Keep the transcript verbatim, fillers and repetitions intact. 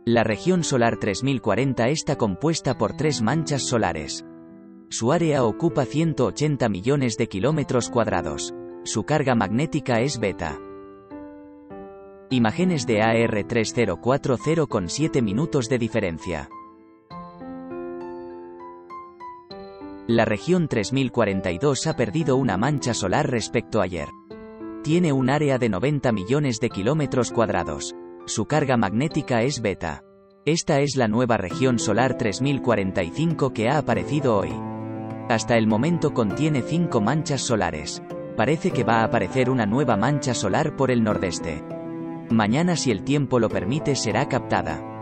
La región solar tres mil cuarenta está compuesta por tres manchas solares. Su área ocupa ciento ochenta millones de kilómetros cuadrados. Su carga magnética es beta. Imágenes de A R tres mil cuarenta con siete minutos de diferencia. La región tres mil cuarenta y dos ha perdido una mancha solar respecto a ayer. Tiene un área de noventa millones de kilómetros cuadrados. Su carga magnética es beta. Esta es la nueva región solar tres mil cuarenta y cinco que ha aparecido hoy. Hasta el momento contiene cinco manchas solares. Parece que va a aparecer una nueva mancha solar por el nordeste. Mañana, si el tiempo lo permite, será captada.